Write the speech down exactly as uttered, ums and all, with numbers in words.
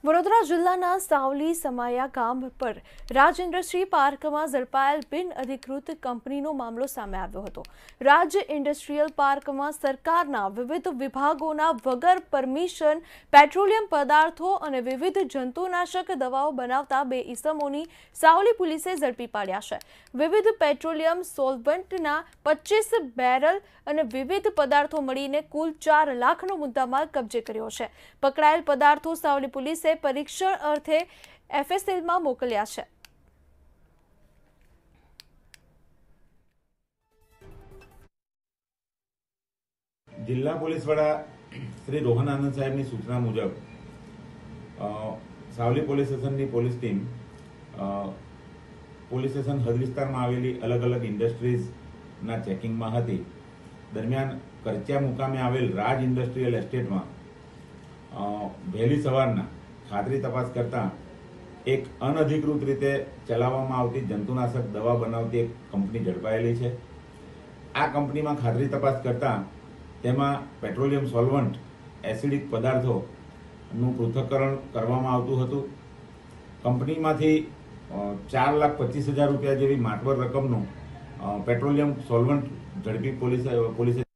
વડોદરા જિલ્લાના સાવલી સમાયા ગામ પર રાજ ઇન્ડસ્ટ્રી પાર્કમાં ઝડપાયેલ બિન અધિકૃત કંપનીનો મામલો સામે આવ્યો હતો। રાજ ઇન્ડસ્ટ્રીયલ પાર્કમાં સરકારના વિવિધ વિભાગોના વગર પરમિશન પેટ્રોલિયમ પદાર્થો અને વિવિધ જંતુનાશક દવાઓ બનાવતા બે ઇસમોની સાવલી પોલીસે ઝડપી પાડ્યા છે। વિવિધ પેટ્રોલિયમ સોલ્વન્ટના પચીસ બેરલ અને વિવિધ પદાર્થો મળીને કુલ ચાર લાખનો મુદ્દામાલ કબજે કર્યો છે। પકડાયેલ પદાર્થો સાવલી પોલીસે પરીક્ષણ અર્થે એફએસએલમાં મોકલ્યા છે। जिला पोलीस वड़ा श्री रोहन आनंद साहेब की सूचना मुजब सावली पोलीस स्टेशन की पोलीस टीम पोलीस स्टेशन हद विस्तार में आवेली अलग अलग इंडस्ट्रीज ना चेकिंग में हती। दरमियान करचिया मुकामे आवेल राज इंडस्ट्रीयल एस्टेट में वहेली सवाરના खातरी तपास करता एक अनधिकृत रीते चलाववामां आवती जंतुनाशक दवा बनावती एक कंपनी झड़पायेली छे। आ कंपनी में खातरी तपास करता तेमां पेट्रोलियम सोल्वंट एसिडिक पदार्थों पृथक्करण करवामां आवतुं हतुं। कंपनीमांथी चार लाख पच्चीस हजार रुपया जेवी मातबर रकमनुं पेट्रोलियम सोल्वंट झड़पी पोलीस पोलीसे